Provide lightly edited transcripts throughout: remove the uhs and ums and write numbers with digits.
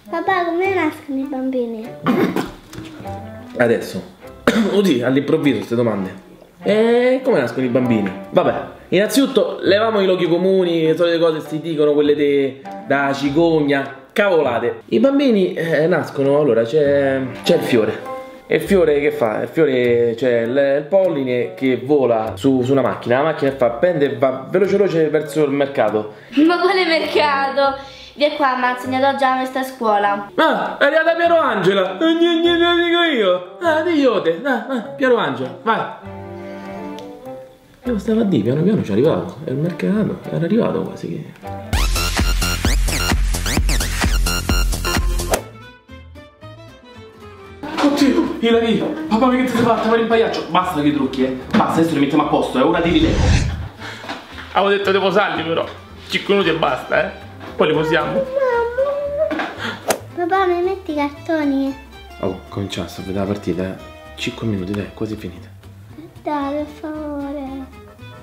Papà, come nascono i bambini? Adesso, oddio, all'improvviso queste domande. Come nascono i bambini? Vabbè, innanzitutto leviamo i luoghi comuni, le solite cose si dicono, quelle da cicogna, cavolate. I bambini nascono, allora c'è il fiore. E il fiore che fa? Il fiore c'è il polline che vola su una macchina. La macchina prende e va veloce verso il mercato. Ma quale mercato? Via qua, mi ha insegnato già questa scuola. Ah, è arrivata Piero Angela! Lo dico io! Diglielo te! Piero Angela, vai! Io stavo a dire, piano piano ci è arrivato. È il mercato, era arrivato quasi che... Oddio, Ilaria, papà che ti sei fatta per il pagliaccio? Basta che trucchi, basta, adesso li mettiamo a posto, ora ti rilevo. Avevo detto di posarli però, 5 minuti e basta, poi li posiamo. Papà, mi metti i cartoni? Oh, cominciamo a vedere la partita, 5 minuti, dai, quasi finita. Dai, per favore.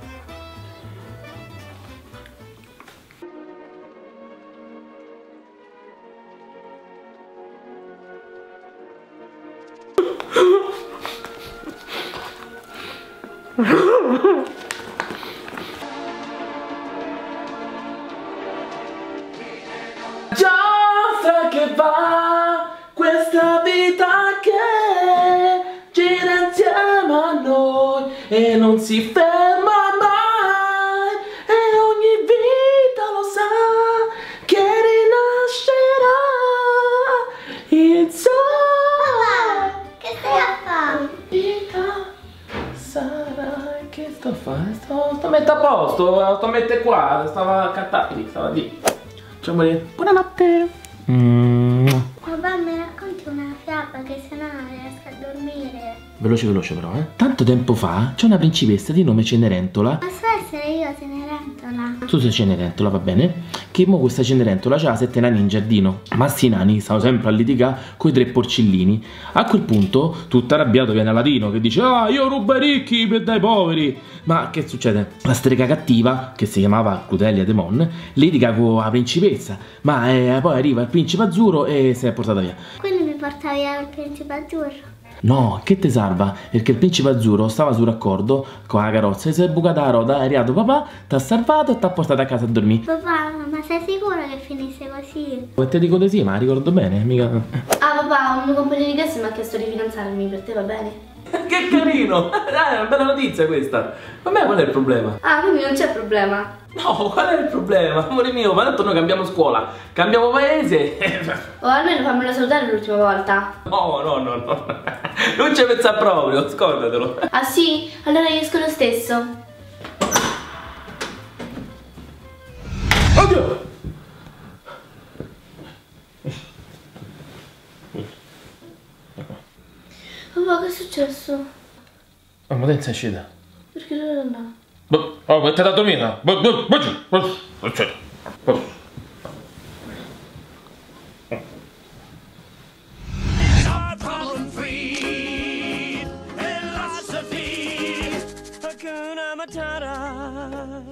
Giostra che va questa vita che gira insieme a noi e non si ferma mai, e ogni vita lo sa che rinascerà il sole. Che stai a fare? Vita sarà, che sto a fare? Sto a mettere a posto, sto a mettere qua, stava a cantare lì, stava lì. Ciao Maria. Buonanotte. Papà, mi racconti una fiaba che se no non riesco a dormire. Veloce però, Tanto tempo fa c'è una principessa di nome Cenerentola. Posso essere io Cenerentola? Tu sei Cenerentola, va bene? Che mo questa Cenerentola c'ha 7 nani in giardino. Ma sti nani stanno sempre a litigare coi 3 porcellini. A quel punto, tutto arrabbiato, viene Aladino che dice: ah, io rubo ai ricchi per dai poveri. Ma che succede? La strega cattiva, che si chiamava Clutelia Demon, litiga con la principessa. Ma poi arriva il principe azzurro e si è portata via. Quindi mi porta via il principe azzurro? No, che te salva? Perché il principe azzurro stava sul raccordo con la carrozza e si è bucata la ruota, è arrivato papà, ti ha salvato e ti ha portato a casa a dormire. Papà, ma sei sicuro che finisse così? E te dico di sì, ma ricordo bene, mica... Ah papà, un mio compagno di classe mi ha chiesto di fidanzarmi, per te va bene? Che carino! Dai, è una bella notizia questa! Ma me qual è il problema? Ah, quindi non c'è problema? No, qual è il problema? Amore mio, ma tanto noi cambiamo scuola, cambiamo paese. O almeno fammelo salutare l'ultima volta. No. Non ci pensa proprio, scordatelo. Ah sì? Allora io esco lo stesso. Oddio! Papà, che è successo? Ma te sei uscita? Perché dove andare? Oh, mettete a dormire? Vai giù.